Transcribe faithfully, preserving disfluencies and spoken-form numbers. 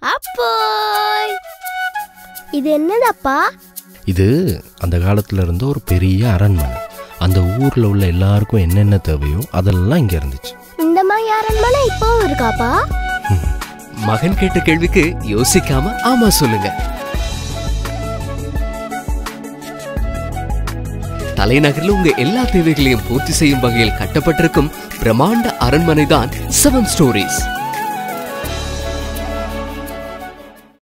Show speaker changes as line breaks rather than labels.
அப்போய் இது என்னதப்பா?
இது அந்த காலத்துல இருந்த ஒரு பெரிய அரண்மனை. அந்த ஊர்ல உள்ள எல்லாருக்கும் என்னென்ன தேவையோ அதெல்லாம் இங்க இருந்துச்சு.
இந்த மாதிரி அரண்மனை இப்பவும் இருக்காப்பா?
மகன் கேட்ட கேள்விக்கு யோசிக்காம ஆமா சொல்லுங்க. தலைநகரில் உங்க எல்லா தேவைகளையும் பூர்த்தி செய்யும் வகையில் கட்டப்பட்டிருக்கும் பிரம்மாண்ட அரண்மனை தான் செவன் ஸ்டோரிஸ்.